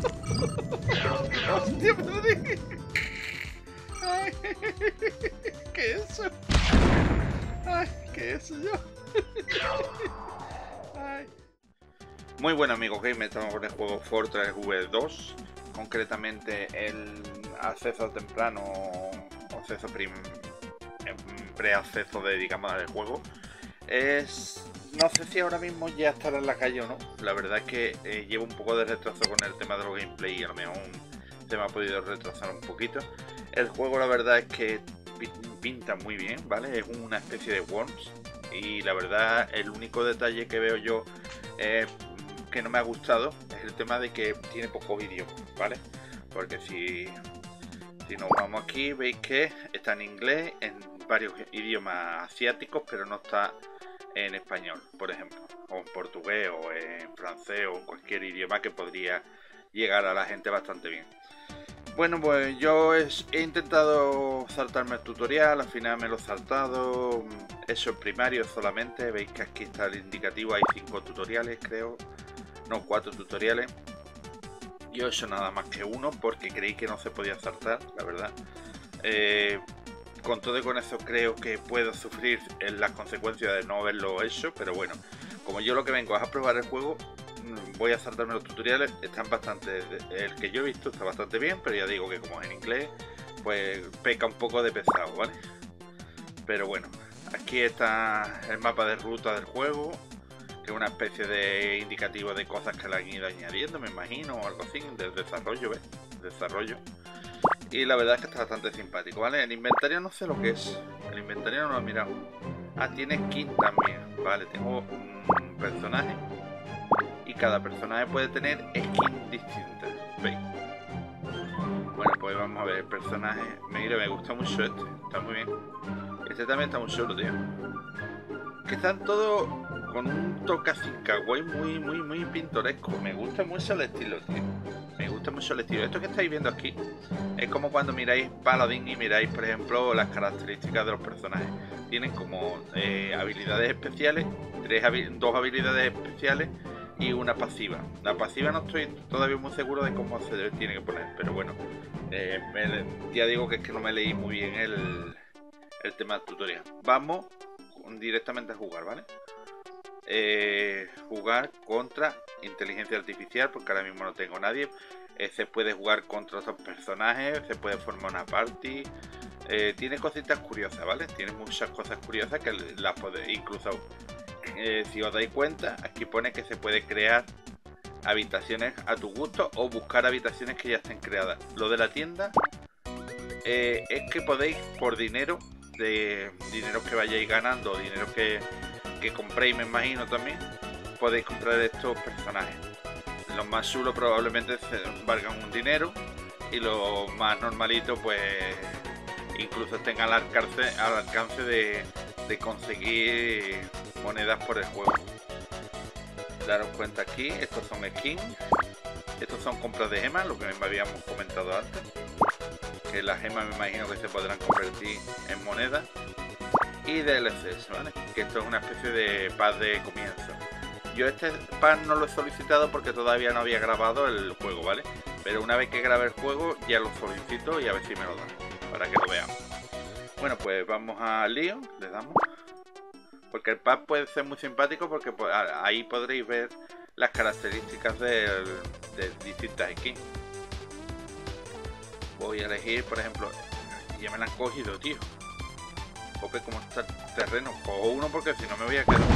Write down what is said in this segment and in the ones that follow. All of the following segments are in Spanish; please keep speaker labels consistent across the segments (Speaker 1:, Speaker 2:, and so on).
Speaker 1: ¡Hostia, madre! Ay, ¿qué es eso? Ay, ¿qué es eso yo? Ay. Muy bueno, amigos gamers, estamos con el juego Fortress V2, concretamente el acceso temprano, acceso preacceso de, digamos, del juego. No sé si ahora mismo ya estará en la calle o no. La verdad es que llevo un poco de retraso con el tema de los gameplay y a lo mejor se me ha podido retrasar un poquito. El juego, la verdad es que pinta muy bien, ¿vale? Es una especie de Worms y la verdad el único detalle que veo yo que no me ha gustado es el tema de que tiene pocos idiomas, ¿vale? Porque si nos vamos aquí, veis que está en inglés, en varios idiomas asiáticos, pero no está en español, por ejemplo, o en portugués, o en francés, o en cualquier idioma que podría llegar a la gente bastante bien. Bueno, pues yo he intentado saltarme el tutorial, al final me lo he saltado, eso es primario solamente, veis que aquí está el indicativo, hay 5 tutoriales creo, no, 4 tutoriales. Yo he hecho nada más que uno porque creí que no se podía saltar, la verdad. Con todo y con eso creo que puedo sufrir las consecuencias de no haberlo hecho, pero bueno, como yo lo que vengo es a probar el juego, voy a saltarme los tutoriales. Están bastante, el que yo he visto está bastante bien, pero ya digo que como es en inglés, pues peca un poco de pesado, ¿vale? Pero bueno, aquí está el mapa de ruta del juego, que es una especie de indicativo de cosas que le han ido añadiendo, me imagino, o algo así, del desarrollo, ¿ves? Desarrollo. Y la verdad es que está bastante simpático, ¿vale? El inventario no sé lo que es. El inventario no lo he mirado. Ah, tiene skin también. Vale, tengo un personaje. Y cada personaje puede tener skin distinta. ¿Veis? Bueno, pues vamos a ver el personaje. Mira, me gusta mucho este. Está muy bien. Este también está muy chulo, tío. Que están todos con un toque así kawaii muy pintoresco. Me gusta mucho el estilo, tío. Me gusta mucho el estilo. Esto que estáis viendo aquí es como cuando miráis Paladin y miráis, por ejemplo, las características de los personajes. Tienen como habilidades especiales, 2 habilidades especiales y una pasiva. La pasiva no estoy todavía muy seguro de cómo se tiene que poner, pero bueno, ya digo que es que no me leí muy bien el tema del tutorial. Vamos directamente a jugar, ¿vale? Jugar contra inteligencia artificial, porque ahora mismo no tengo nadie. Se puede jugar contra otros personajes, se puede formar una party. Tiene cositas curiosas, ¿vale? Tiene muchas cosas curiosas que las podéis, incluso si os dais cuenta, aquí pone que se puede crear habitaciones a tu gusto o buscar habitaciones que ya estén creadas. Lo de la tienda es que podéis, por dinero que vayáis ganando, dinero que compréis, me imagino también, podéis comprar estos personajes. Los más chulos probablemente valgan un dinero y los más normalitos pues incluso estén al alcance de conseguir monedas por el juego. Daros cuenta aquí, estos son skins, estos son compras de gemas, lo que me habíamos comentado antes, que las gemas me imagino que se podrán convertir en monedas. Y DLCs, ¿vale? Que esto es una especie de pack de comienzo. Yo este pack no lo he solicitado porque todavía no había grabado el juego, ¿vale? Pero una vez que grabe el juego ya lo solicito y a ver si me lo dan, para que lo veamos. Bueno, pues vamos al lío, le damos. Porque el pack puede ser muy simpático porque ahí podréis ver las características de distintas skins. Voy a elegir, por ejemplo, ya me la han cogido, tío. Jope, cómo está el terreno. Cojo uno porque si no me voy a quedar.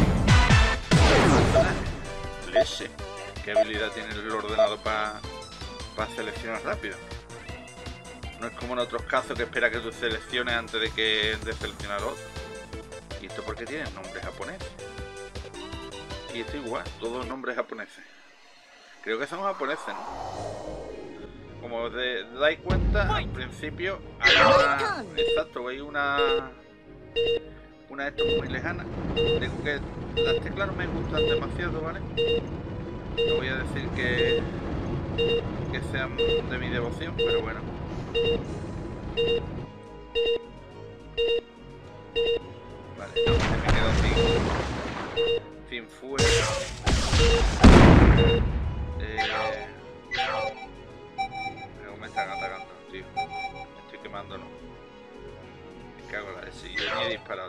Speaker 1: Leche. ¿Qué habilidad tiene el ordenador para seleccionar rápido? No es como en otros casos que espera que tú selecciones antes de seleccionar otro. ¿Y esto por qué tiene nombres japoneses? Y esto igual, todos nombres japoneses. Creo que son japoneses, ¿no? Como os dais cuenta, al principio hay una... Exacto, hay una de estas muy lejana. Tengo que... Las teclas no me gustan demasiado, ¿vale? No voy a decir que sean de mi devoción, pero bueno. Vale, no, me quedo sin fuego.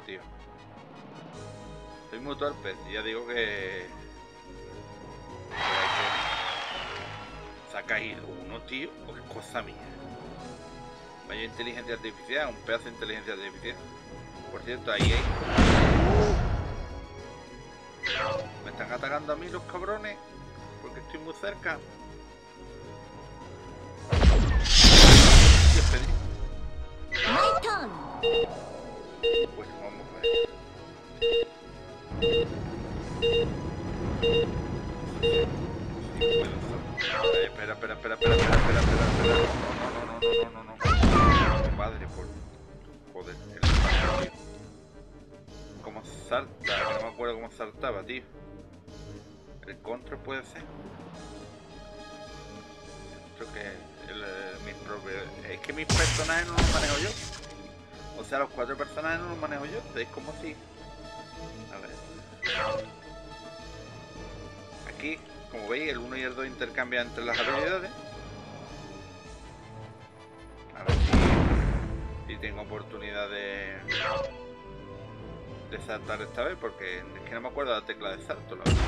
Speaker 1: tío. Soy muy torpe. Ya digo que... Se ha caído uno, tío. O qué cosa mía. Vaya inteligencia artificial. Un pedazo de inteligencia artificial. Por cierto, ahí hay... Me están atacando a mí los cabrones. Porque estoy muy cerca. Bueno, vamos a ver. Espera. No. Madre por... Joder, el... ¿Cómo salta? No me acuerdo cómo saltaba, tío. El control puede ser. Creo que mis propios... Es que mis personajes no los manejo yo. O sea, los 4 personajes no los manejo yo. Es como si... A ver. Aquí, como veis, el 1 y el 2 intercambian entre las habilidades. A ver si tengo oportunidad de saltar esta vez, porque es que no me acuerdo de la tecla de salto, la verdad.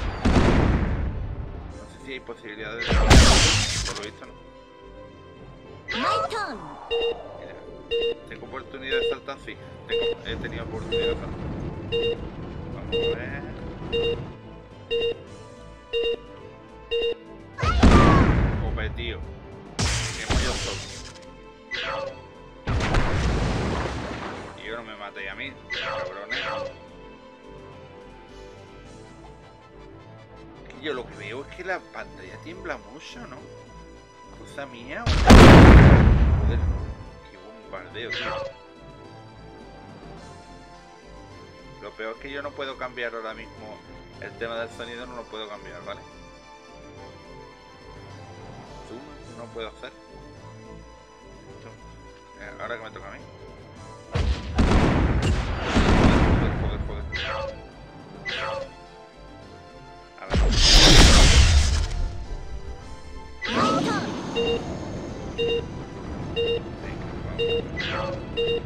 Speaker 1: No sé si hay posibilidades de saltar. Por lo visto no. Mira, tengo oportunidad de saltar, sí. He tenido oportunidad de saltar. Vamos a ver. Jope, tío. Tenemos yo solo. Tío, no me matéis a mí, cabrones. Que yo lo que veo es que la pantalla tiembla mucho, ¿no? Cosa mía. Joder, qué bombardeo, tío. Lo peor es que yo no puedo cambiar ahora mismo. El tema del sonido no lo puedo cambiar, ¿vale? Zoom no puedo hacer. Ahora que me toca a mí. Joder. A ver. Venga, vamos.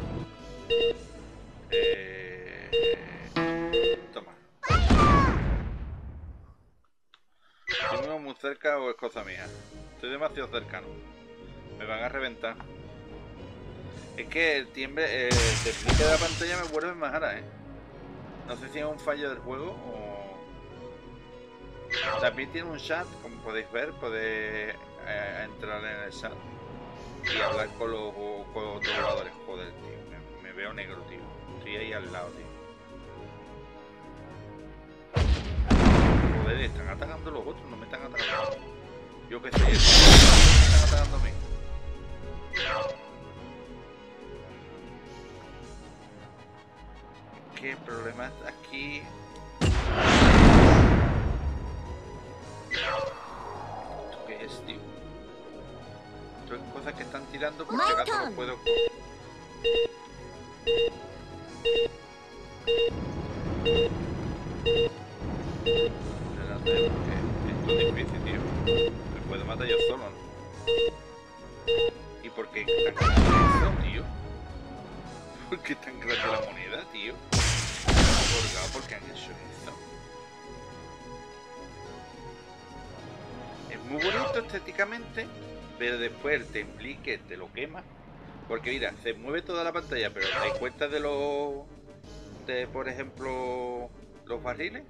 Speaker 1: Toma. ¿Estoy muy cerca o es cosa mía? Estoy demasiado cercano. Me van a reventar. Es que el tiembre, el despliegue de la pantalla me vuelve más ara, ¿eh? No sé si es un fallo del juego o... También tiene un chat, como podéis ver, podéis entrar en el chat y hablar con los otros jugadores. Joder, tío, me veo negro, tío. Estoy ahí al lado, tío. Joder, están atacando los otros, no me están atacando. Yo que sé, me están atacando a mí. ¿Qué problema está aquí? ¿Esto qué es, tío? Esto es cosas que están tirando por si acaso no puedo... Espérate, porque esto es difícil, tío. Me puedo matar yo solo, ¿no? ¿Y por qué tan grande eso, tío? ¿Por qué tan grande la moneda, tío? ¿Por qué han hecho eso? Es muy bonito estéticamente, pero después el templique te lo quema. Porque mira, se mueve toda la pantalla, pero ¿te das cuenta de los... de, por ejemplo, los barriles?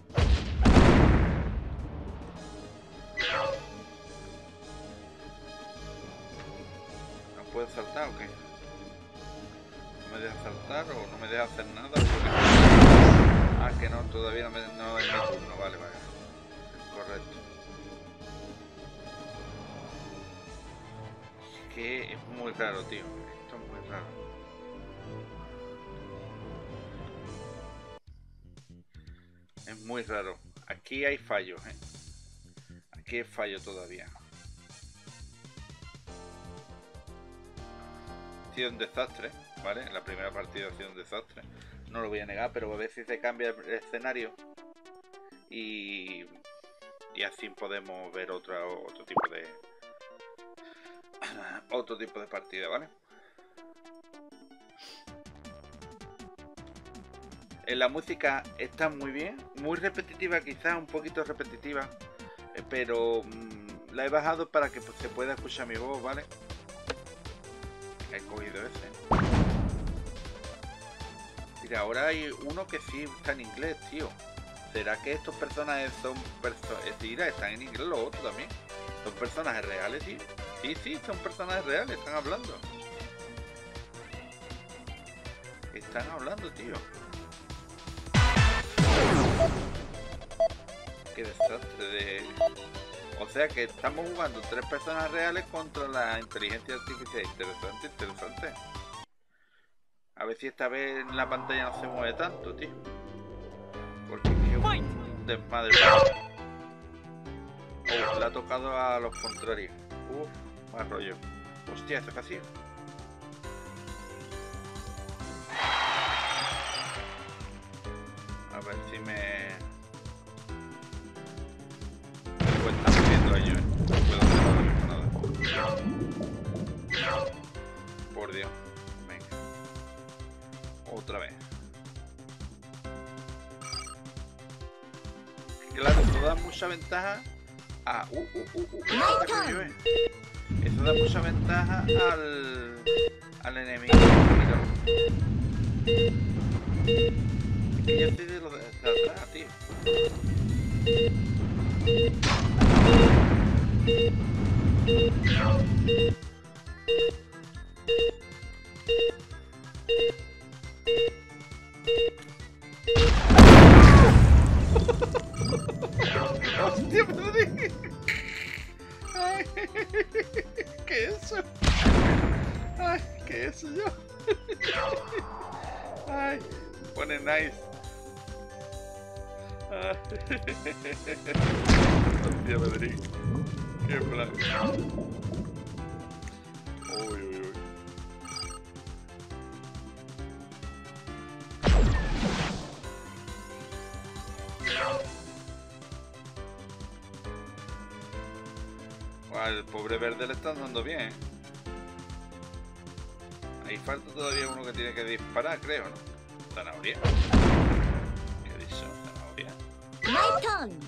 Speaker 1: ¿No puedo saltar o qué? ¿No me deja saltar o no me deja hacer nada? Ah, que no, todavía no es mi turno, vale. Correcto. Es que es muy raro, tío. Esto es muy raro. Es muy raro. Aquí hay fallos, ¿eh? Aquí hay fallo todavía. Ha sido un desastre, ¿vale? La primera partida ha sido un desastre. No lo voy a negar, pero a ver si se cambia el escenario. Y así podemos ver otro tipo de... otro tipo de partida, ¿vale? La música está muy bien, muy repetitiva, quizás un poquito repetitiva, pero la he bajado para que se pueda escuchar mi voz, ¿vale? He cogido ese. Mira, ahora hay uno que sí está en inglés, tío. ¿Será que estos personajes son mira, están en inglés los otros también? ¿Son personajes reales, tío? Sí, son personajes reales, están hablando. Están hablando, tío. Qué desastre de... O sea que estamos jugando 3 personas reales contra la inteligencia artificial. Interesante, interesante. A ver si esta vez en la pantalla no se mueve tanto, tío. Porque es un desmadre. Le ha tocado a los contrarios. Más rollo. Hostia, eso casi. A ver si me... Después está viendo a ellos, no puedo hacer ahora mismo nada. Por Dios. Venga. Otra vez. Claro, eso da mucha ventaja a... Eso da mucha ventaja al enemigo. Es que yo estoy de lo de atrás, tío. Hostia, perdí. Ay, ¿qué es eso? Ay, ¿qué es eso yo? Ay, pone nice. Hostia, Pedrín. Qué plan. Uy, uy, uy. Al pobre verde le están dando bien. Ahí falta todavía uno que tiene que disparar, creo, ¿no? Zanahoria. ¿Qué ha dicho? Zanahoria.
Speaker 2: My turn.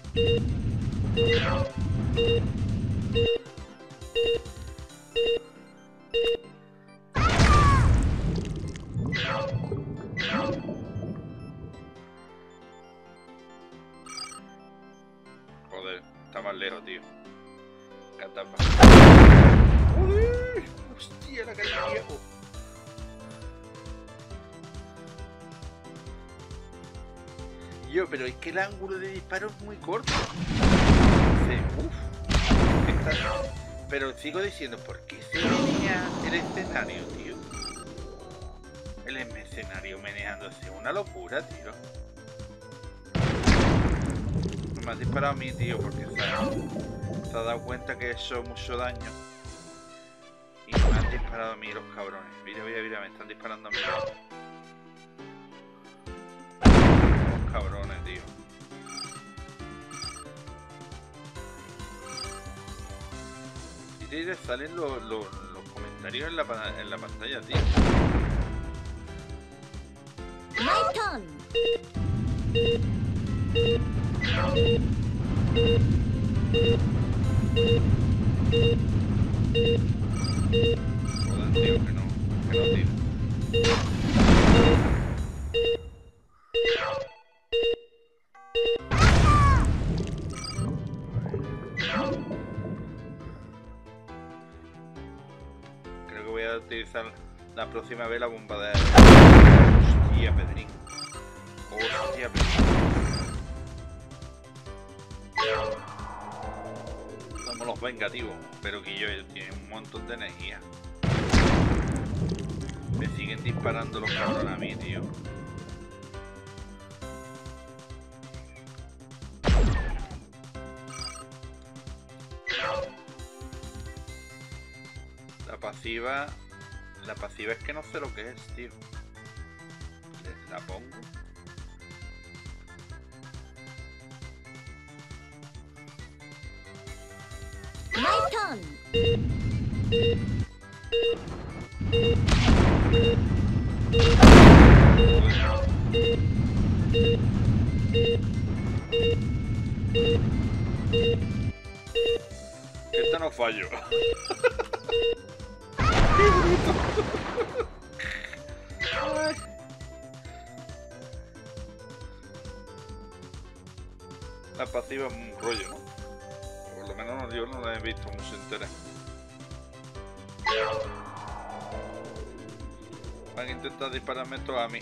Speaker 1: Joder, está más lejos, tío. Catapa. ¡Joder! ¡Hostia, la calle viejo! Yo, pero es que el ángulo de disparo es muy corto. Pero sigo diciendo, ¿por qué se menea el escenario, tío? El escenario meneándose, una locura, tío. No me has disparado a mí, tío, porque se ha dado cuenta que he hecho mucho daño. Y me han disparado a mí los cabrones. Mira, me están disparando a mí. Los cabrones, tío. Y te salen los comentarios en la pantalla, tío.
Speaker 2: My turn.
Speaker 1: Joder, tío, que no tiro. Creo que voy a utilizar la próxima vez la bomba de... Hostia, Pedrín. Hostia, Pedrín. Somos los vengativos, pero que ellos tienen un montón de energía. Me siguen disparando los cabrones a mí, tío. La pasiva es que no sé lo que es, tío. La pongo.
Speaker 2: My turn.
Speaker 1: Esta no fallo. La pasiva es un rollo, ¿no? Por lo menos yo no la he visto mucho entera. Van a intentar dispararme esto a mí.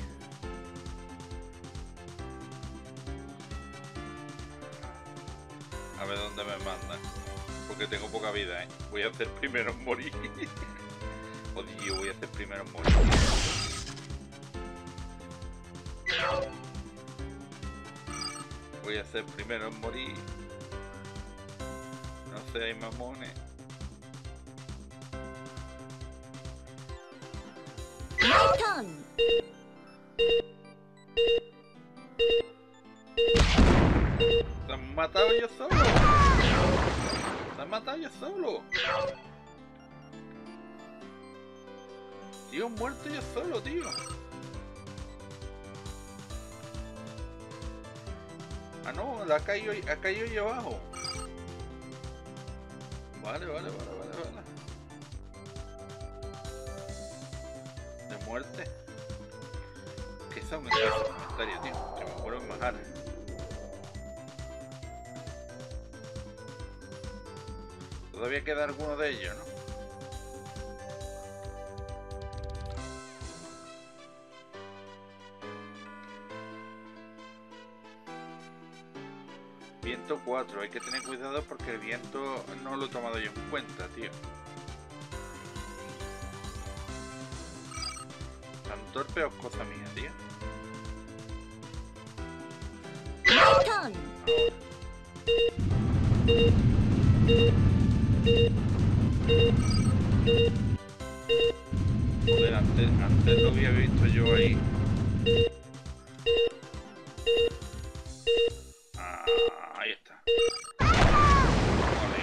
Speaker 1: A ver dónde me mandan. Porque tengo poca vida, ¿eh? Voy a hacer primero en morir. Odio, voy a hacer primero en morir. Voy a hacer primero en morir. No seáis mamones.
Speaker 2: My turn.
Speaker 1: ¡Se han matado yo solo! ¡Se han matado yo solo! Tío, muerto yo solo, tío. Ah, no, la ha caído yo abajo. Vale. De muerte. ¿Qué es aumentar ese comentario, tío? Que me muero en bajar. Todavía queda alguno de ellos, ¿no? Viento 4, hay que tener cuidado porque el viento no lo he tomado yo en cuenta, tío. Tan torpe o cosa mía, tío.
Speaker 2: My turn.
Speaker 1: Joder, antes lo había visto yo ahí. Ahí está. Vale.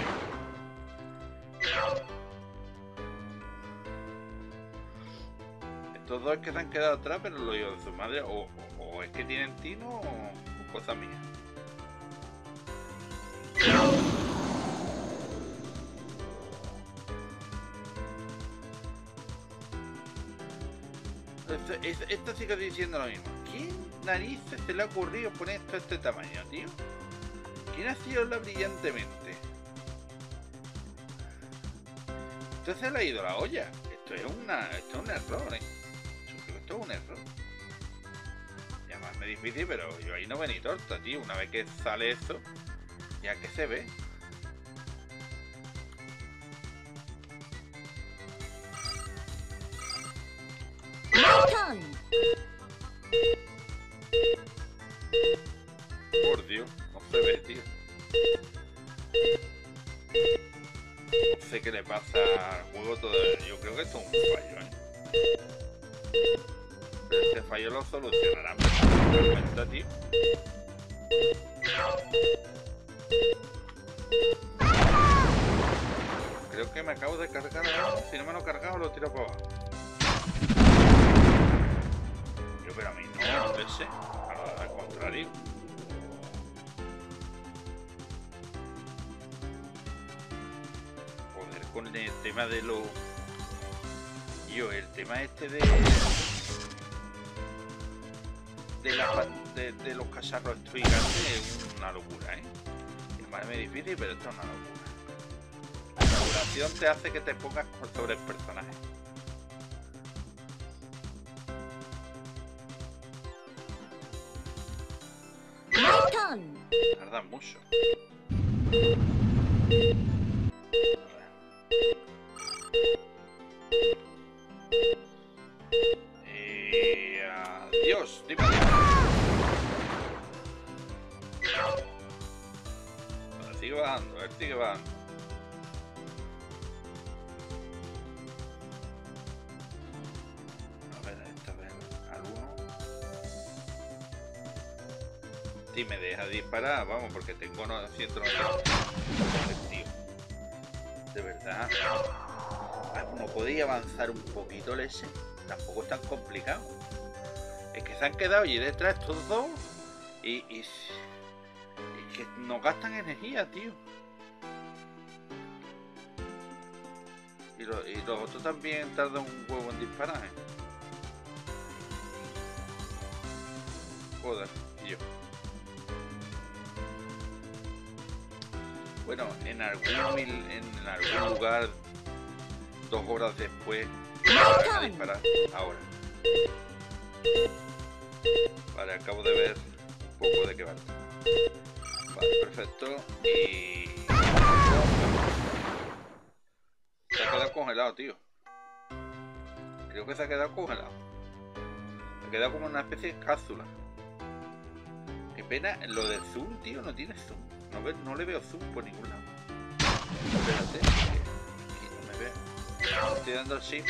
Speaker 1: Estos dos que se han quedado atrás, pero lo digo de su madre, o es que tienen tino o cosa mía. Esto sigue diciendo lo mismo. ¿Quién narices se le ha ocurrido poner esto a este tamaño, tío? ¿Quién ha sido la brillantemente? Esto se le ha ido la olla. Esto es un error, ¿eh? Yo creo que esto es un error. Llamarme difícil, pero yo ahí no vení torta, tío. Una vez que sale esto, ya que se ve. Por Dios, no se ve, tío. No sé qué le pasa al juego todavía. Yo creo que esto es un fallo, ¿eh? Pero este fallo lo solucionarán perfectamente, tío. Creo que me acabo de cargar, ¿no? Si no me lo he cargado lo tiro para abajo. Pero a mí no, no sé, al contrario. Joder, con el tema de los... el tema este de los cacharros estos gigantes es una locura, ¿eh? Llamarme difícil, pero esto es una locura. La duración te hace que te pongas sobre el personaje. Tarda mucho. Adiós, dime. Sigue bajando, él sigue bajando. A ver, esta vez al 1. Si me deja disparar, vamos, porque tengo 190. Tío. De verdad. ¿No podéis avanzar un poquito el S? Tampoco es tan complicado. Es que se han quedado y detrás estos dos Y que no gastan energía, tío. Y los otros también tardan un huevo en disparar, ¿eh? Joder, y yo. Bueno, en algún lugar, 2 horas después, van a disparar. Ahora. Vale, acabo de ver un poco de qué va. Vale, perfecto. Y... se ha quedado congelado, tío. Creo que se ha quedado congelado. Se ha quedado como una especie de cápsula. Qué pena, lo de zoom, tío, no tiene zoom. No le veo zoom por ningún lado. Espérate, aquí no me veo. Estoy dando el shift.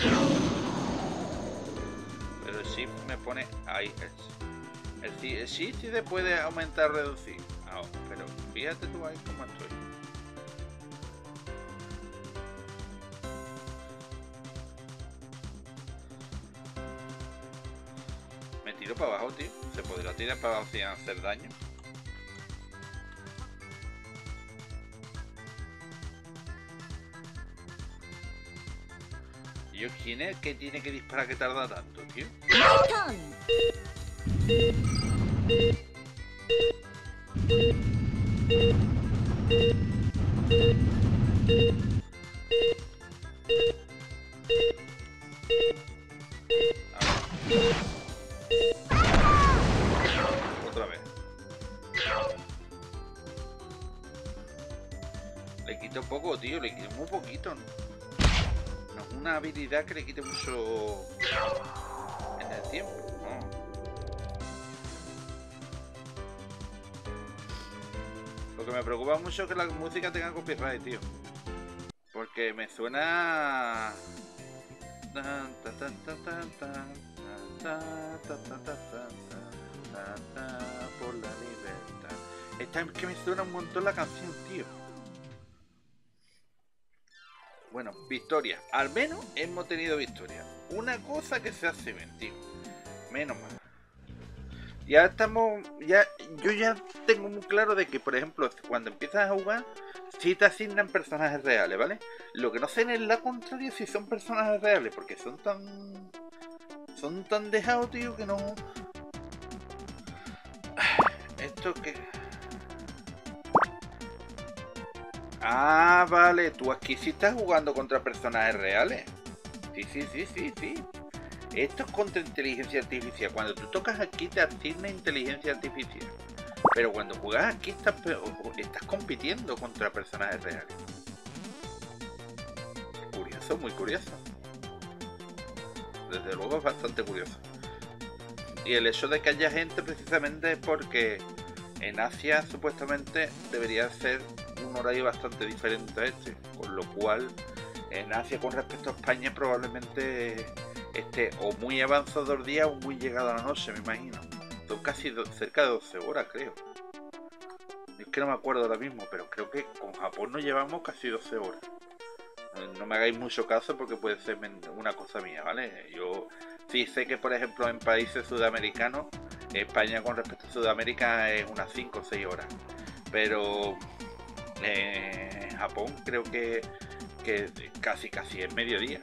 Speaker 1: Pero el shift me pone ahí. El shift sí se puede aumentar o reducir. Ah, pero fíjate tú ahí cómo estoy. Me tiro para abajo, tío. Se podrá tirar para abajo sin hacer daño. ¿Y yo quién es que tiene que disparar que tarda tanto, tío? Otra vez. Le quito poco, tío, le quito muy poquito, ¿no? No es una habilidad que le quite mucho en el tiempo, ¿no? Lo que me preocupa mucho es que la música tenga copyright, tío. Porque me suena... por la libertad. Esta es que me suena un montón la canción, tío. Bueno, victoria. Al menos hemos tenido victoria. Una cosa que se hace bien, tío. Menos mal. Ya estamos... yo ya tengo muy claro de que, por ejemplo, cuando empiezas a jugar, sí te asignan personajes reales, ¿vale? Lo que no sé es la contraria si son personajes reales, porque son tan dejados, tío, que no... Esto que... Ah, vale, tú aquí sí estás jugando contra personajes reales. Sí. Esto es contra inteligencia artificial. Cuando tú tocas aquí te asigna inteligencia artificial. Pero cuando juegas aquí estás compitiendo contra personajes reales. Curioso, muy curioso. Desde luego es bastante curioso. Y el hecho de que haya gente precisamente es porque en Asia supuestamente debería ser un horario bastante diferente a este. Con lo cual en Asia con respecto a España probablemente esté o muy avanzado el día o muy llegado a la noche, me imagino. Son casi cerca de 12 horas, creo. Es que no me acuerdo ahora mismo, pero creo que con Japón nos llevamos casi 12 horas. No me hagáis mucho caso porque puede ser una cosa mía, ¿vale? Yo sí sé que, por ejemplo, en países sudamericanos, España con respecto a Sudamérica es unas 5 o 6 horas. Pero en Japón creo que casi es mediodía.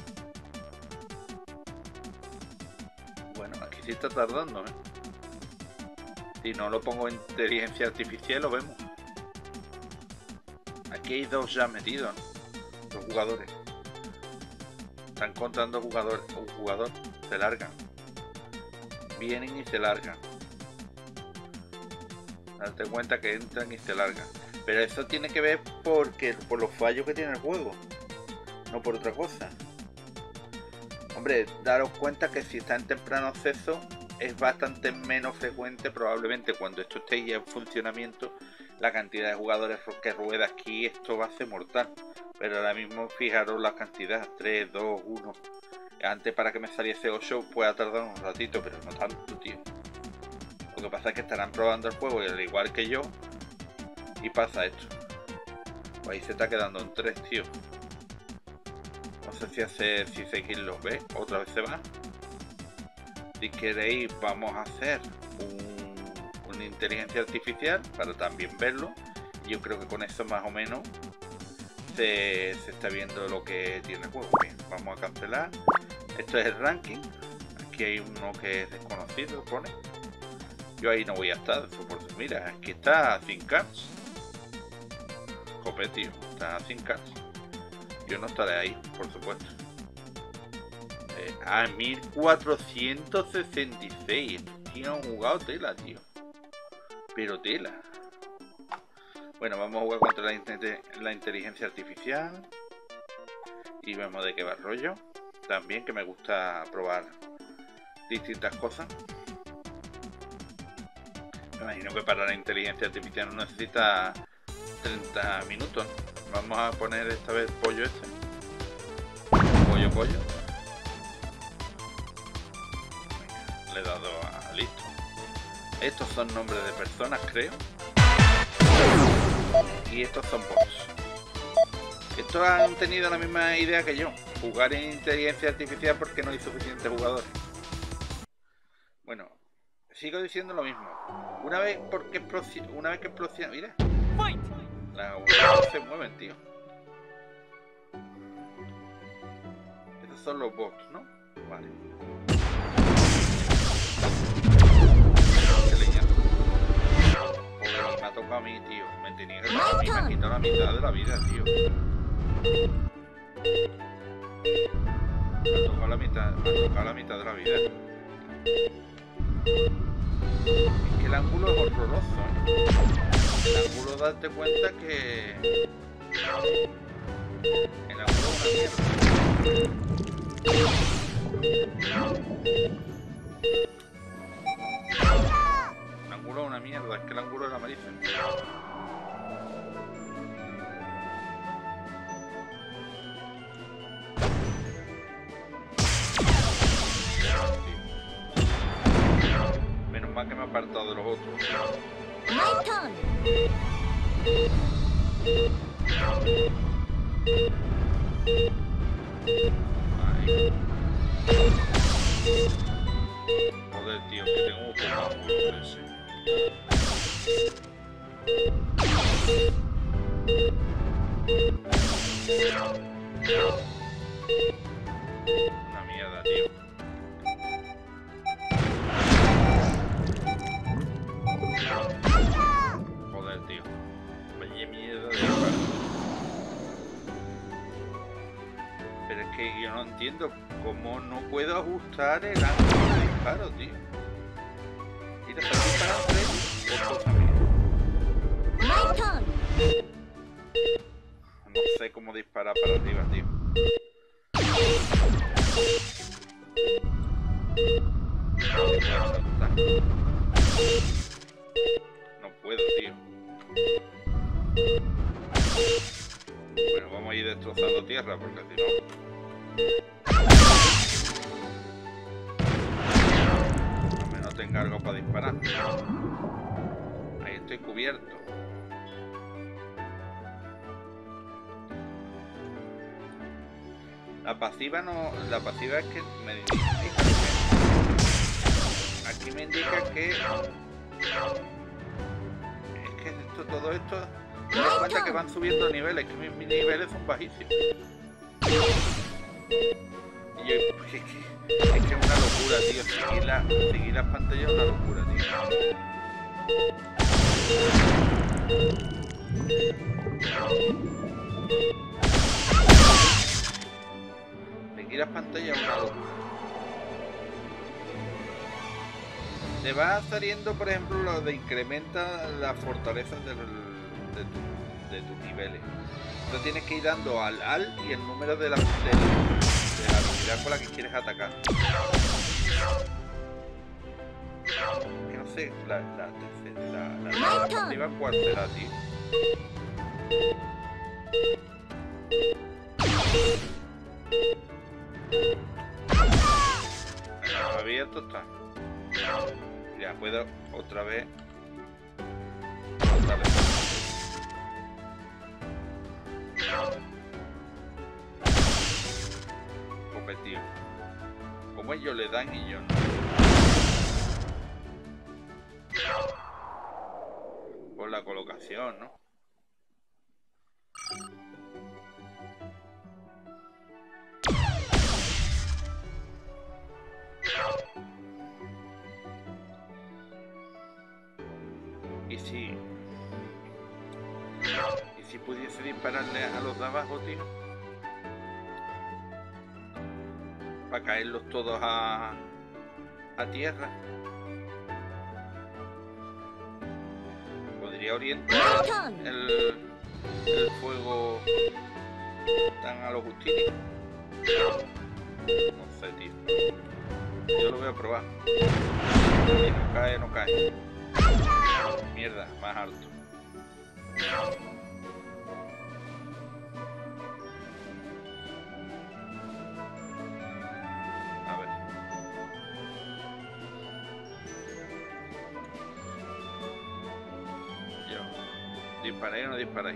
Speaker 1: Bueno, aquí sí está tardando, ¿eh? Si no lo pongo en inteligencia artificial lo vemos. Aquí hay 2 ya metidos, ¿no? 2 jugadores. Están contando jugadores. Un jugador. Se largan. Vienen y se largan. Date cuenta que entran y se largan. Pero eso tiene que ver por los fallos que tiene el juego. No por otra cosa. Hombre, daros cuenta que si está en temprano acceso es bastante menos frecuente, probablemente cuando esto esté ya en funcionamiento, la cantidad de jugadores que rueda aquí, esto va a ser mortal. Pero ahora mismo fijaros la cantidad, 3, 2, 1. Antes para que me saliese 8 puede tardar un ratito, pero no tanto, tío. Lo que pasa es que estarán probando el juego al igual que yo. Y pasa esto. Pues ahí se está quedando en 3, tío. No sé si seguirlo, ¿ves? Otra vez se va. Si queréis vamos a hacer una inteligencia artificial para también verlo. Yo creo que con eso más o menos se está viendo lo que tiene el juego. Bien, vamos a cancelar. Esto es el ranking. Aquí hay uno que es desconocido, pone. Yo ahí no voy a estar. Mira, aquí está 5K. Jope, tío, está 5K. Yo no estaré ahí, por supuesto. 1466. Tío, han jugado tela, tío. Pero tela. Bueno, vamos a jugar contra la inteligencia artificial. Y vemos de qué va el rollo. También que me gusta probar distintas cosas. Me imagino que para la inteligencia artificial no necesita 30 minutos. Vamos a poner esta vez pollo este. Pollo. Venga, le he dado a listo. Estos son nombres de personas, creo. Y estos son bots. Estos han tenido la misma idea que yo. Jugar en inteligencia artificial porque no hay suficientes jugadores. Bueno, sigo diciendo lo mismo. Una vez que explosiona, mira. Las unidades se mueven, tío. Esos son los bots, ¿no? Vale. Qué leña. Joder, me ha tocado a mí, tío. Me tenía que tocar a mí, me ha quitado la mitad de la vida, tío. Me ha tocado la mitad de la vida. Es que el ángulo es horroroso, ¿eh? El ángulo, date cuenta que... El ángulo es una mierda. El ángulo es una mierda, es que el ángulo era malísimo. Menos mal que me he apartado de los otros. Ahí. Joder, tío, que tengo un poco de ese. Una mierda, tío. Joder, tío. Vaya mierda de disparo. Pero es que yo no entiendo cómo no puedo ajustar el ángulo de disparo, tío. Mira, para disparar 3 o cosa mía. No sé cómo disparar para arriba, tío. No puedo, tío. Bueno, vamos a ir destrozando tierra porque si no... Al menos tenga algo para disparar. Ahí estoy cubierto. La pasiva no... La pasiva es que me indica aquí me indica que... Es que todo esto... Me doy cuenta que van subiendo niveles, que mis niveles son bajísimos. Y yo... Es que es una locura, tío. Seguir las pantallas es una locura, tío. Seguir las pantallas es una locura. Te va saliendo, por ejemplo, lo de incrementa la fortaleza de tus niveles. Entonces tienes que ir dando al y el número de la habilidad con la que quieres atacar. Que no sé, la alternativa cuál será, tío. Abierto está. Ya puedo otra vez fortalecer. Tío, como ellos le dan y yo no. animación, ¿no? Y si pudiese dispararle a los de abajo, tío, para caerlos todos a tierra, podría orientar el fuego tan a los justini. No sé, tío. Yo lo voy a probar. Si no cae, no cae. Mierda, más alto. A ver. Yo. ¿Disparáis o no disparáis?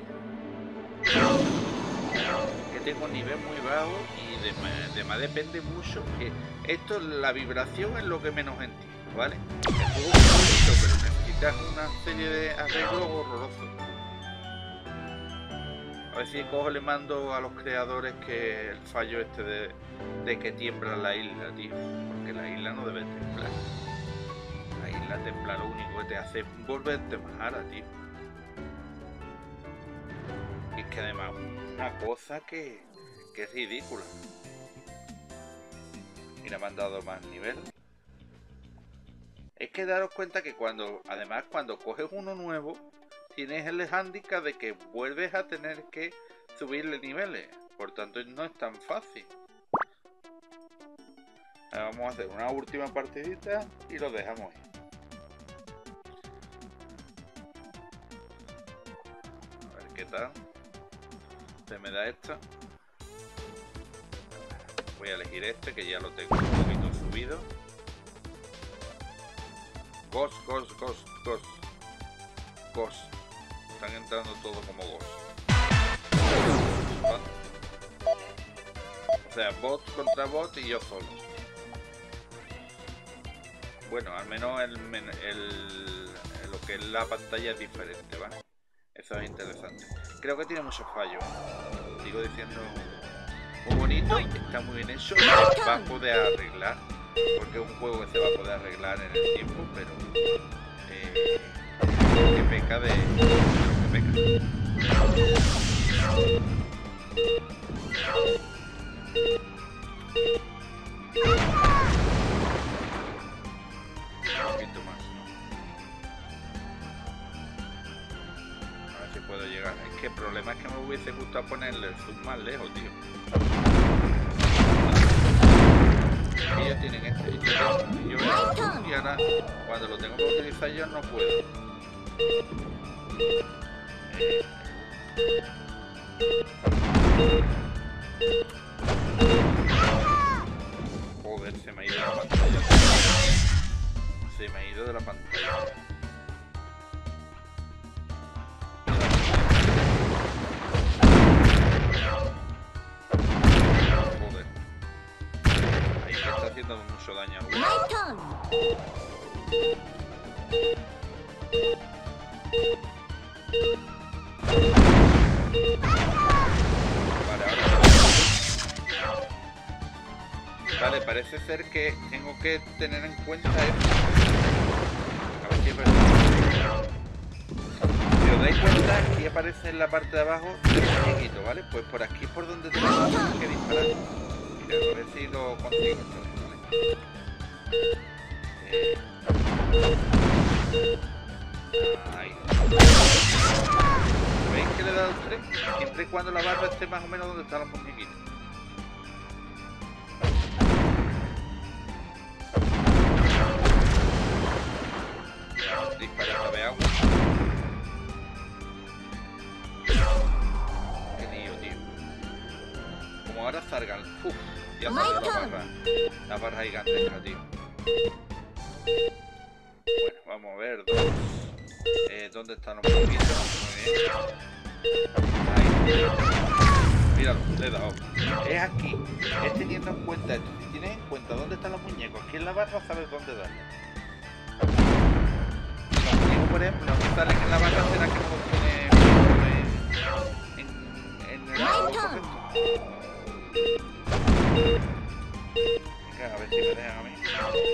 Speaker 1: Que tengo un nivel muy bajo y de más depende mucho. Que esto, la vibración es lo que menos entiendo, ¿vale? El juego es bonito, pero necesitas una serie de arreglos horrorosos. A ver si cojo le mando a los creadores que el fallo este de que tiembla la isla, tío. Porque la isla no debe temblar. La isla tembla, lo único que te hace es volverte más ara, tío. Y es que además una cosa que es ridícula. Mira, me han dado más nivel. Es que daros cuenta que cuando coges uno nuevo, tienes el hándicap de que vuelves a tener que subirle niveles. Por tanto, no es tan fácil. Ahora vamos a hacer una última partidita y lo dejamos ahí. A ver qué tal. Se me da esta. Voy a elegir este, que ya lo tengo un poquito subido. Ghost. Están entrando todos como Ghost. O sea, bot contra bot y yo solo. Bueno, al menos lo que es la pantalla es diferente, ¿vale? Eso es interesante. Creo que tiene muchos fallos. Sigo diciendo, muy bonito, está muy bien hecho. Se va a poder arreglar, porque es un juego que se va a poder arreglar en el tiempo, pero que peca de lo que peca. Un poquito más, ¿no? A ver si puedo llegar. Es que el problema es que me hubiese gustado ponerle el zoom más lejos, tío. Ellos tienen este y yo y ahora cuando lo tengo que utilizar yo no puedo. Joder, se me ha ido de la pantalla. Se me ha ido de la pantalla. Joder. Ahí me está haciendo mucho daño. Vale, parece ser que tengo que tener en cuenta esto. A ver si es verdad. Si os dais cuenta, aquí aparece en la parte de abajo el muñequito, ¿vale? Pues por aquí es por donde tenemos que disparar. Mira, a ver si lo consigo. ¿Vale? Ahí. ¿Veis que le he dado 3? Siempre y cuando la barra esté más o menos donde están los muñequitos. Dispara esta vez agua. Qué lío, tío. Como ahora salgan. Uf, ya salió la barra gigantesca, tío. Bueno, vamos a ver. ¿Dónde están los muñequitos? Muy bien. Ahí. Míralo, le he dado. Es aquí. Es teniendo en cuenta esto. Si tienes en cuenta dónde están los muñecos, aquí en la barra sabes dónde darle. los muñecos, por ejemplo, no te salen en la barra, será que no los tiene en el juego correcto. Venga, a ver si me dejan a mí.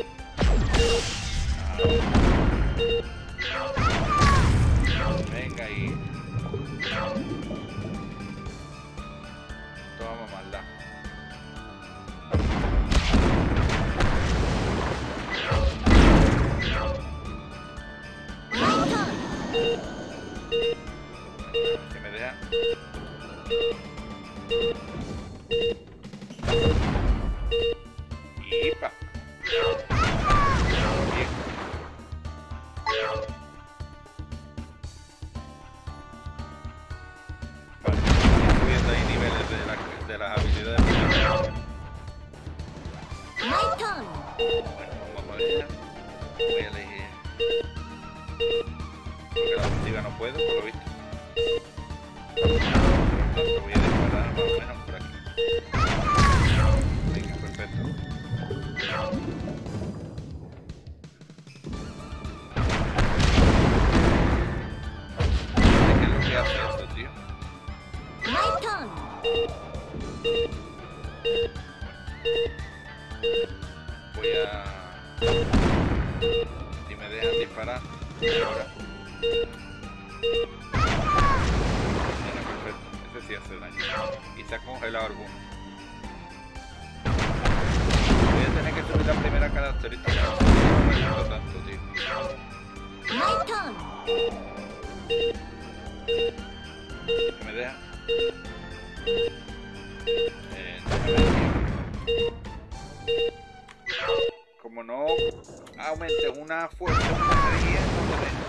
Speaker 1: Venga ahí. Toma maldad. Si me deja. ¡Ipa! Bien. Vale, estoy subiendo ahí niveles de las habilidades.
Speaker 2: My turn.
Speaker 1: Bueno, vamos a ver. Voy a elegir. Porque la ofensiva no puedo, por lo visto. Por tanto, voy a disparar más o menos por aquí. Venga, perfecto. ¿Qué es lo que hace esto, tío?
Speaker 2: My turn.
Speaker 1: Voy a... Si me dejan disparar ahora. Venga, perfecto. Ese sí hace daño. Y se ha congelado alguno. Voy a tener que subir la primera característica. No me gusta tanto, tío.
Speaker 2: My turn.
Speaker 1: Si me deja. Déjame ver, tío. Como no aumente una fuerza, una energía, no se ve.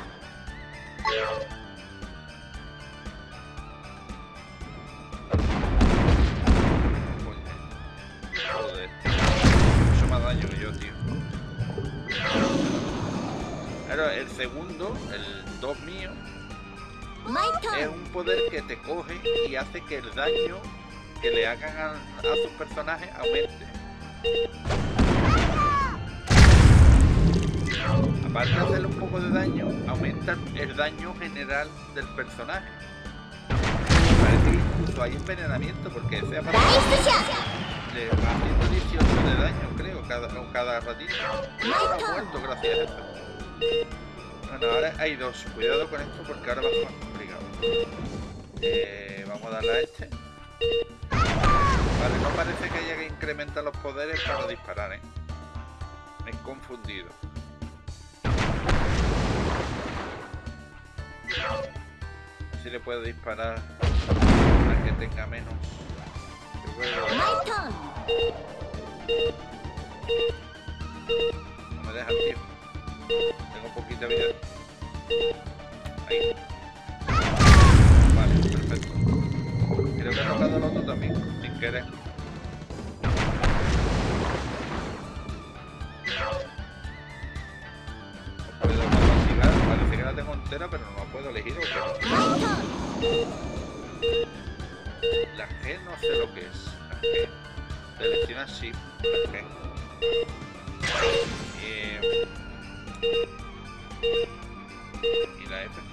Speaker 1: Joder, mucho más daño que yo, tío. Claro, el segundo, el 2 mío,
Speaker 2: My
Speaker 1: es
Speaker 2: turn.
Speaker 1: un poder que te coge y hace que el daño que le hagan a sus personajes aumente. Aparte de hacerle un poco de daño, aumenta el daño general del personaje. Parece que incluso hay envenenamiento porque ese aparato le va haciendo 18 de daño, creo, cada ratito. No ha muerto gracias a esto. Bueno, ahora hay dos. Cuidado con esto porque ahora va a ser más complicado. Vamos a darle a este. Vale, no parece que haya que incrementar los poderes para disparar, ¿eh? Me he confundido. Si le puedo disparar a que tenga menos.
Speaker 2: My turn.
Speaker 1: No me deja el tío. Tengo poquita vida. Ahí. Vale, perfecto. Creo que he tocado el otro también, sin querer. No puedo capacitar, parece que la tengo entera, pero no la puedo elegir. ¿O qué?
Speaker 2: My turn.
Speaker 1: La G no sé lo que es. La G. Selecciona Shift. La G. Y la F.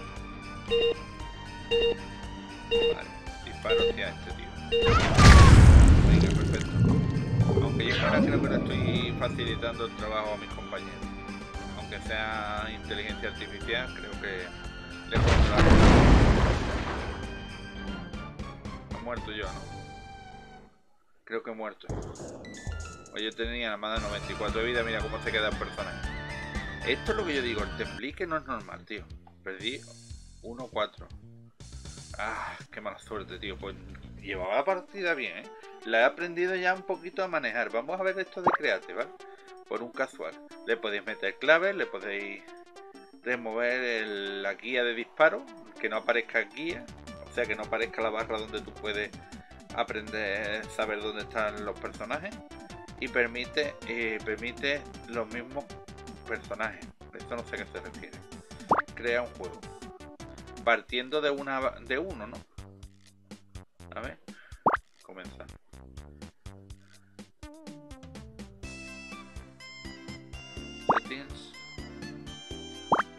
Speaker 1: Vale, disparo hacia este tío. Venga, perfecto. Aunque yo ahora creo que le estoy facilitando el trabajo a mis compañeros. Aunque sea inteligencia artificial, creo que le controlo. He muerto yo, ¿no? Creo que he muerto. Oye, yo tenía nada más de 94 de vida, mira cómo se queda el personaje. Esto es lo que yo digo, el templique no es normal, tío. Perdí 1-4. Ah, qué mala suerte, tío. Pues llevaba la partida bien, ¿eh? La he aprendido ya un poquito a manejar. Vamos a ver esto de Create, ¿vale? Por un casual. Le podéis meter claves, le podéis remover la guía de disparo, que no aparezca guía. O sea, que no aparezca la barra donde tú puedes aprender, saber dónde están los personajes. Y permite los mismos personajes. Esto no sé a qué se refiere. Crea un juego. Partiendo de uno, ¿no? A ver. Comenzar. Settings.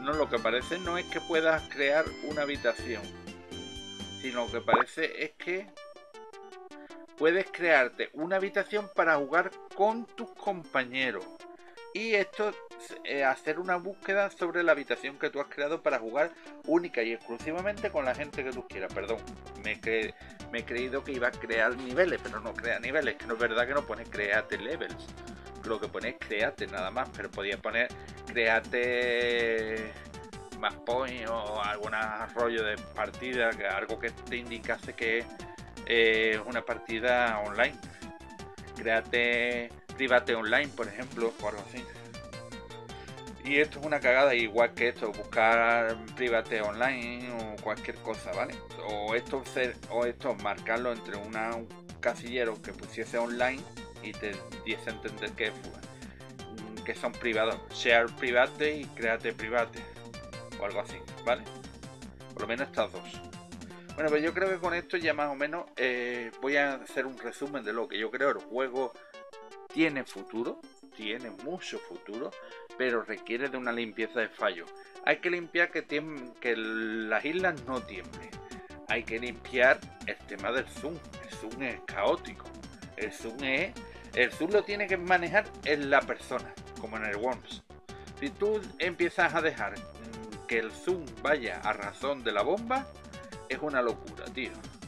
Speaker 1: No, lo que parece no es que puedas crear una habitación, sino lo que parece es que puedes crearte una habitación para jugar con tus compañeros. Y esto, hacer una búsqueda sobre la habitación que tú has creado para jugar única y exclusivamente con la gente que tú quieras. Perdón, me he creído que iba a crear niveles, pero no crea niveles, que no es verdad que no pone create levels. Lo que pone es create nada más, pero podía poner create más point o algún rollo de partida, algo que te indicase que es una partida online. Créate private online, por ejemplo, o algo así. Y esto es una cagada, igual que esto, buscar private online o cualquier cosa, ¿vale? O esto marcarlo entre un casillero que pusiese online y te diese a entender que son privados. Share private y créate private o algo así, ¿vale? Por lo menos estas dos. Bueno, pues yo creo que con esto ya más o menos voy a hacer un resumen de lo que yo creo. El juego tiene futuro, tiene mucho futuro, pero requiere de una limpieza de fallos. Hay que limpiar que las islas no tiemblen. Hay que limpiar el tema del zoom. El zoom es caótico. El zoom lo tiene que manejar en la persona, como en el Worms. Si tú empiezas a dejar que el zoom vaya a razón de la bomba, es una locura, tío.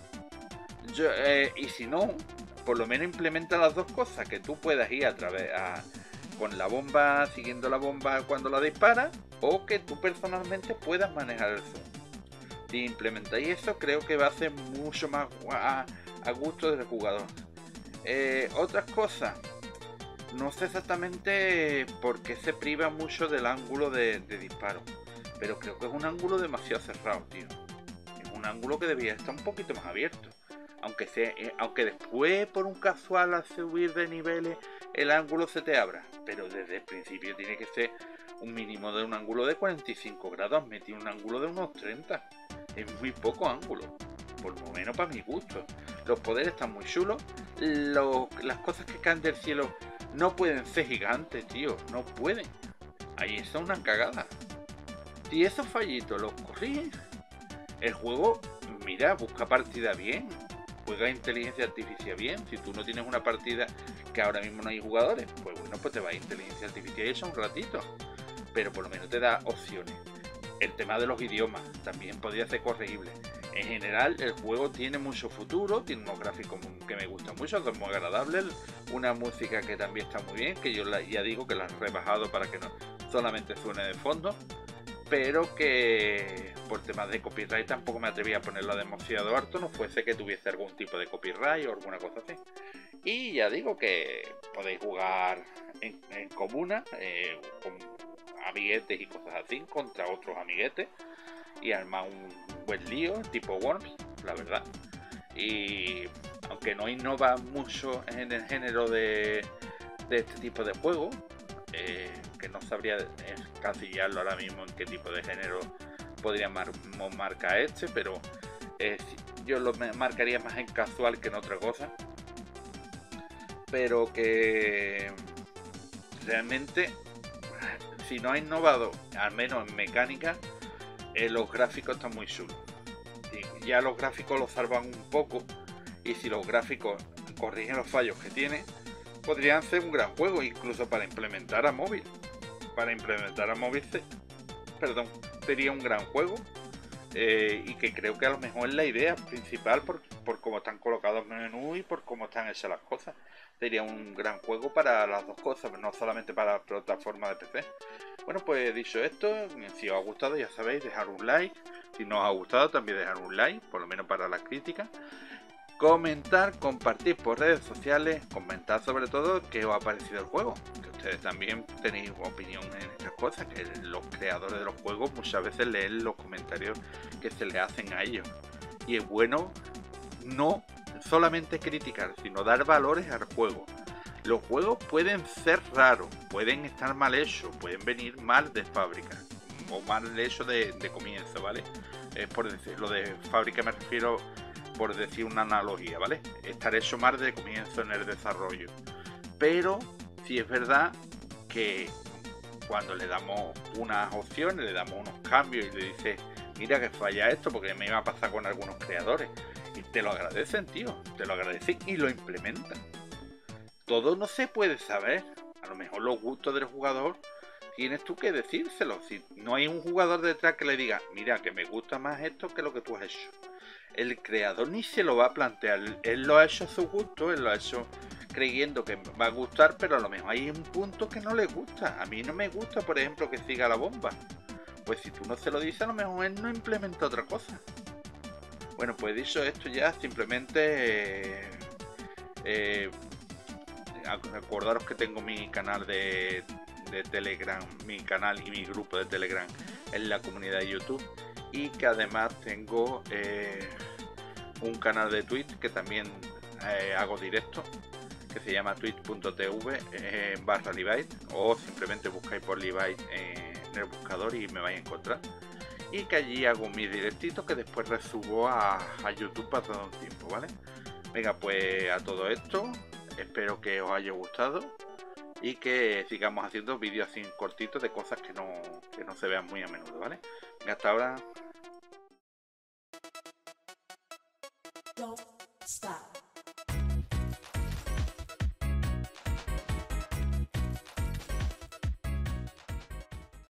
Speaker 1: Y si no, por lo menos implementa las dos cosas, que tú puedas ir con la bomba, siguiendo la bomba cuando la dispara, o que tú personalmente puedas manejar el zoom. Si implementáis eso, creo que va a ser mucho más a gusto del jugador. Otras cosas, no sé exactamente por qué se priva mucho del ángulo de disparo, pero creo que es un ángulo demasiado cerrado, tío. Es un ángulo que debía estar un poquito más abierto. Aunque después por un casual al subir de niveles el ángulo se te abra, pero desde el principio tiene que ser un mínimo de un ángulo de 45 grados. Has metido un ángulo de unos 30, es muy poco ángulo, por lo menos para mi gusto. Los poderes están muy chulos, las cosas que caen del cielo no pueden ser gigantes, tío, no pueden. Ahí está una cagada. Si esos fallitos los corrigen, el juego, mira, busca partida bien, juega inteligencia artificial bien. Si tú no tienes una partida que ahora mismo no hay jugadores, pues bueno, pues te va a inteligencia artificial y eso un ratito, pero por lo menos te da opciones. El tema de los idiomas también podría ser corregible. En general el juego tiene mucho futuro, tiene unos gráficos que me gustan mucho, son muy agradables, una música que también está muy bien, que yo ya digo que la han rebajado para que no solamente suene de fondo, pero que por temas de copyright tampoco me atreví a ponerla demasiado harto, no fuese que tuviese algún tipo de copyright o alguna cosa así. Y ya digo que podéis jugar en comuna, con amiguetes y cosas así, contra otros amiguetes, y armar un buen lío tipo Worms, la verdad. Y aunque no innova mucho en el género de este tipo de juego, que no sabría encasillarlo ahora mismo en qué tipo de género podría marcar este, pero yo lo marcaría más en casual que en otra cosa, pero que realmente, si no ha innovado, al menos en mecánica, los gráficos están muy chulos. Ya los gráficos los salvan un poco, y si los gráficos corrigen los fallos que tiene, podrían ser un gran juego, incluso para implementar a móvil. Sería un gran juego, y que creo que a lo mejor es la idea principal por cómo están colocados los menús y por cómo están hechas las cosas. Sería un gran juego para las dos cosas, no solamente para la plataforma de PC. Bueno, pues dicho esto, si os ha gustado ya sabéis, dejar un like. Si no os ha gustado también dejar un like, por lo menos para las críticas. Comentar, compartir por redes sociales, comentar sobre todo qué os ha parecido el juego, que ustedes también tenéis opinión en estas cosas, que los creadores de los juegos muchas veces leen los comentarios que se le hacen a ellos, y es bueno no solamente criticar, sino dar valores al juego. Los juegos pueden ser raros, pueden estar mal hechos, pueden venir mal de fábrica o mal hechos de comienzo, ¿vale? Por decir, lo de fábrica me refiero, por decir una analogía, ¿vale? Estar hecho mal de comienzo en el desarrollo. Pero sí es verdad que cuando le damos unas opciones, le damos unos cambios y le dices, mira que falla esto, porque me iba a pasar con algunos creadores, y te lo agradecen, tío, te lo agradecen y lo implementan. Todo no se puede saber, a lo mejor los gustos del jugador tienes tú que decírselo. Si no hay un jugador detrás que le diga, mira que me gusta más esto que lo que tú has hecho, el creador ni se lo va a plantear. Él lo ha hecho a su gusto, él lo ha hecho creyendo que va a gustar, pero a lo mejor hay un punto que no le gusta. A mí no me gusta, por ejemplo, que siga la bomba. Pues si tú no se lo dices, a lo mejor él no implementa otra cosa. Bueno, pues dicho esto ya, simplemente acordaros que tengo mi canal de Telegram, mi canal y mi grupo de Telegram en la comunidad de YouTube, y que además tengo un canal de Twitch que también hago directo, que se llama twitch.tv /Levi, o simplemente buscáis por Levi en el buscador y me vais a encontrar, y que allí hago mis directitos que después resubo a YouTube para todo un tiempo, ¿vale? Venga, pues a todo esto, espero que os haya gustado y que sigamos haciendo vídeos así cortitos de cosas que no se vean muy a menudo, ¿vale? Venga, hasta ahora.
Speaker 2: Don't stop.